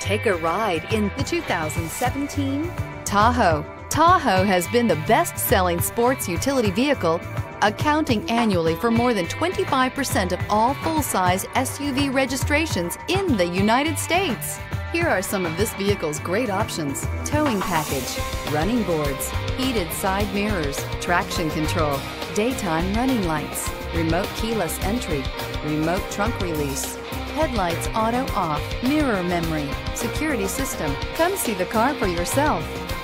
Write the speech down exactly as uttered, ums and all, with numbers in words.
Take a ride in the two thousand seventeen Tahoe. Tahoe has been the best-selling sports utility vehicle, accounting annually for more than twenty-five percent of all full-size S U V registrations in the United States. Here are some of this vehicle's great options: towing package, running boards, heated side mirrors, traction control, daytime running lights, remote keyless entry, remote trunk release, headlights auto off, mirror memory, security system. Come see the car for yourself.